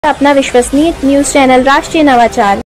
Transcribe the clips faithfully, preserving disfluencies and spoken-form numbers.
अपना विश्वसनीय news channel राष्ट्रीय नवाचार।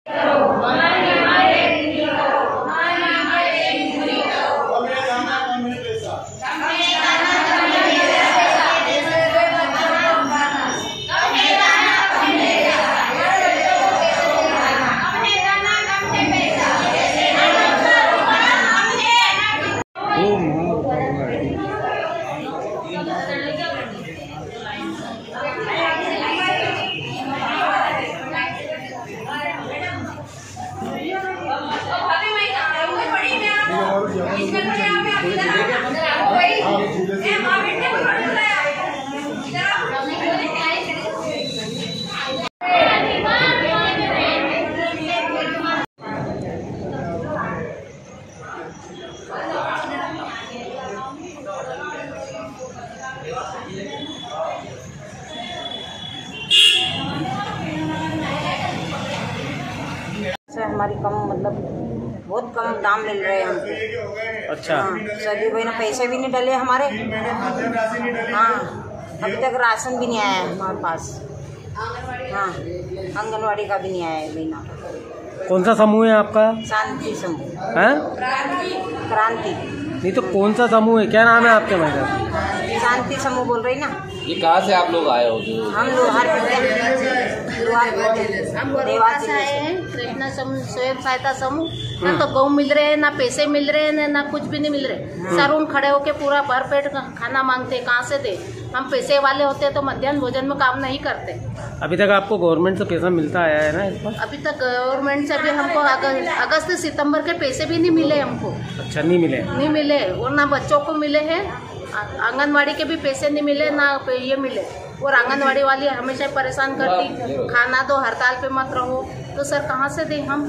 हमारी कम मतलब बहुत कम दाम मिल रहे हैं हमको। अच्छा हाँ, सभी भाई ने पैसे भी नहीं डले हमारे। हाँ अभी तक राशन भी नहीं आया है हमारे पास। हाँ आंगनवाड़ी का भी नहीं आया है महीना। कौन सा समूह है आपका? शांति समूह है? क्रांति नहीं तो कौन सा समूह है, क्या नाम है आपके महिला? शांति समूह बोल रही ना। ये कहाँ से आप लोग आए हो? जो हम लोहार देवास आए हैं, कृष्णा स्वयं सहायता समूह। ना तो गौ मिल रहे हैं, ना पैसे मिल रहे हैं, ना कुछ भी नहीं मिल रहे। सरून खड़े होके पूरा भर पेट खाना मांगते, कहाँ से दे? हम पैसे वाले होते तो मध्याह्न भोजन में काम नहीं करते। अभी तक आपको गवर्नमेंट से पैसा मिलता आया है ना इस पर? अभी तक गवर्नमेंट से भी हमको अगस्त सितंबर के पैसे भी नहीं मिले हमको। अच्छा नहीं मिले? नहीं मिले, और ना बच्चों को मिले हैं। आंगनवाड़ी के भी पैसे नहीं मिले, ना ये मिले। और आंगनवाड़ी वाली हमेशा परेशान करती, खाना दो, हड़ताल पे मत रहो। तो सर कहाँ से दें हम?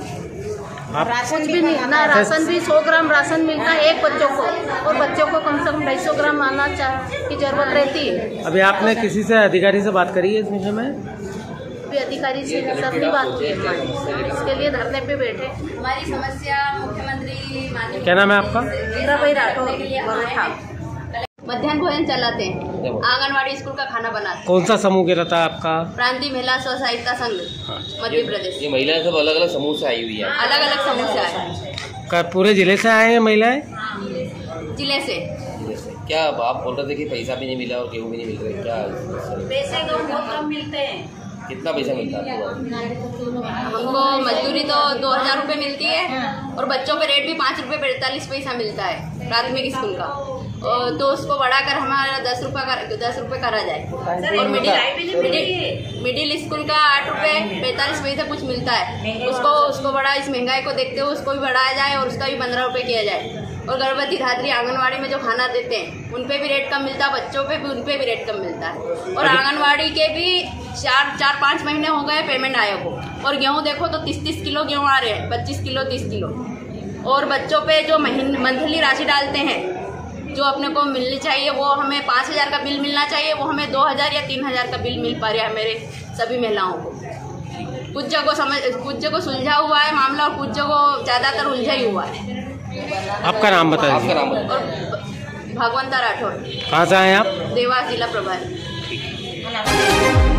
राशन भी नहीं, ना राशन भी सौ ग्राम राशन मिलता है एक बच्चों को, और बच्चों को कम से कम ढाई सौ ग्राम आना की जरूरत रहती है। अभी आपने किसी से अधिकारी से बात करी है इस विषय में? भी अधिकारी से सब भी बात हुई है, इसके लिए धरने पे बैठे। हमारी समस्या मुख्यमंत्री माननीय क्या नाम है आपका? मीरा भाई राठौर। मध्याह्न भोजन चलाते हैं, आंगनवाड़ी स्कूल का खाना बनाते हैं। कौन सा समूह के रहता है आपका? प्रांतीय महिला स्व सहायता संघ मध्य प्रदेश। ये महिलाएं सब अलग अलग समूह से आई हुई है? अलग अलग समूह से आए। पूरे जिले से आए हैं महिलाएं? जिले से। क्या आप बोल रहे थे कि पैसा भी नहीं मिला और गेहूँ भी नहीं मिल रहे, क्या पैसे तो बहुत कम मिलते हैं? कितना पैसा मिलता है आपको? हमको मजदूरी तो दो हजार रूपए मिलती है, और बच्चों पे रेट भी पाँच रूपए पैंतालीस पैसा मिलता है प्राथमिक स्कूल का। तो उसको बढ़ाकर हमारा दस रुपये कर, दस रुपये करा जाए। और मिडिल मिडिल मिडिल स्कूल का आठ रुपये पैंतालीस पैसे कुछ मिलता है, उसको उसको बढ़ा, इस महंगाई को देखते हुए उसको भी बढ़ाया जाए, और उसका भी पंद्रह रुपये किया जाए। और गर्भवती धात्री आंगनवाड़ी में जो खाना देते हैं उन पे भी रेट कम मिलता है, बच्चों पे भी उन पे भी रेट कम मिलता है। और आंगनवाड़ी के भी चार चार पाँच महीने हो गए पेमेंट आए को। और गेहूँ देखो तो तीस तीस किलो गेहूँ आ रहे हैं, पच्चीस किलो तीस किलो। और बच्चों पे जो महीने मंथली राशि डालते हैं जो अपने को मिलनी चाहिए, वो हमें पाँच हजार का बिल मिलना चाहिए, वो हमें दो हजार या तीन हजार का बिल मिल पा रहा है मेरे सभी महिलाओं को। कुछ जगह समझ कुछ जगह सुलझा हुआ है मामला, और कुछ जगह ज़्यादातर उलझा ही हुआ है। आपका नाम बताइए। आपका नाम बताइए। और भगवंता राठौर। कहाँ से आए आप? देवास जिला प्रभारी।